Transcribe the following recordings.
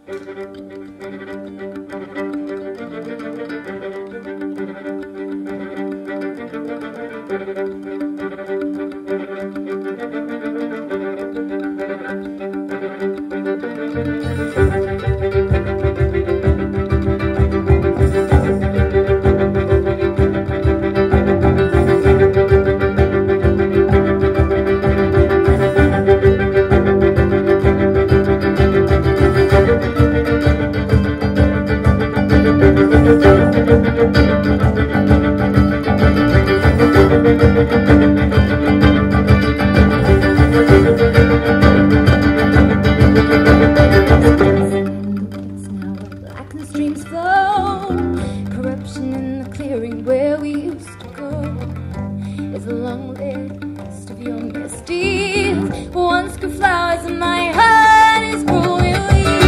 Streams flow, corruption in the clearing where we used to go. It's a long list of your misdeeds. Once good flowers and my heart is growing weak.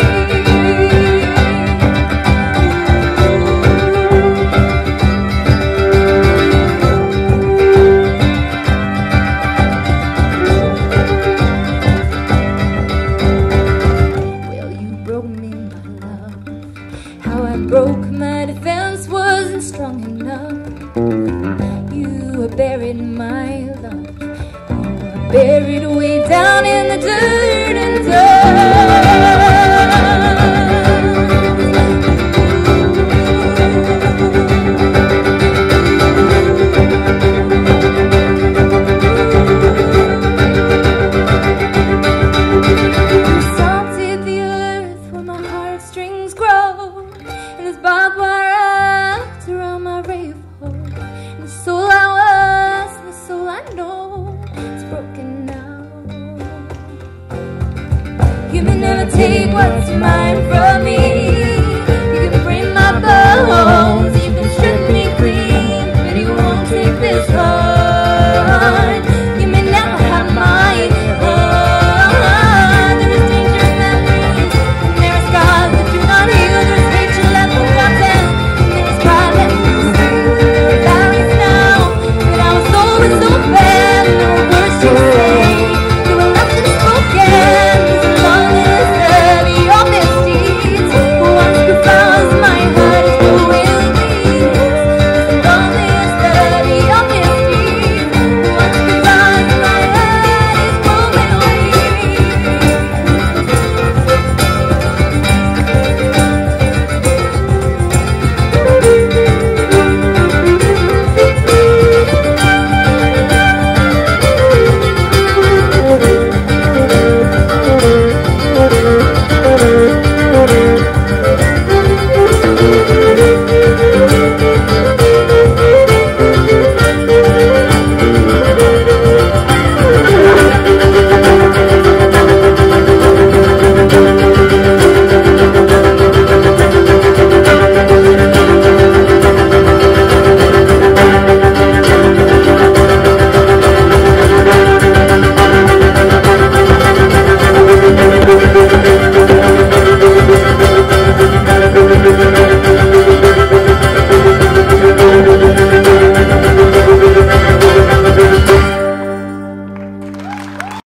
Well, you broke me, my love. How I broke my defense wasn't strong enough. You were buried, my love. You were buried way down in the dirt and You salted the earth where my heartstrings grow, and there's barbed wire wrapped around my rave hole. And the soul I was, and the soul I know, it's broken now. You may never take what's mine from me.